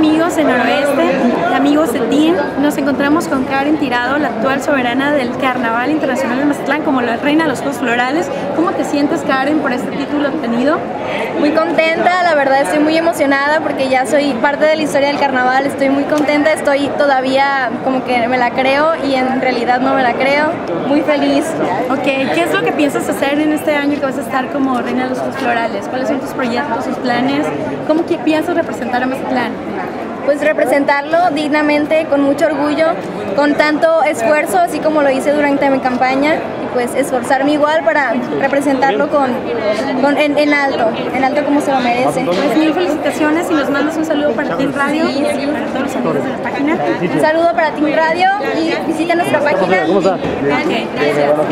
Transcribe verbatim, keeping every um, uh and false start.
amigos de Noroeste, amigos de Team. Nos encontramos con Karen Tirado, la actual soberana del Carnaval Internacional de Mazatlán, como la reina de los Juegos Florales. ¿Cómo te sientes, Karen, por este título obtenido? Muy contenta, la verdad estoy muy emocionada porque ya soy parte de la historia del carnaval, estoy muy contenta, estoy todavía como que me la creo y en realidad no me la creo, muy feliz. Ok, ¿qué es lo que piensas hacer en este año que vas a estar como reina de los Juegos Florales? ¿Cuáles son tus proyectos, tus planes? ¿Cómo que piensas representar a Mazatlán? Pues representarlo dignamente, con mucho orgullo, con tanto esfuerzo, así como lo hice durante mi campaña, y pues esforzarme igual para representarlo con, con en, en alto, en alto como se lo merece. Pues mil felicitaciones y nos mandas un saludo para Team Radio y para todos los amigos de la página. Un saludo para Team Radio y visita nuestra página. Ok, gracias.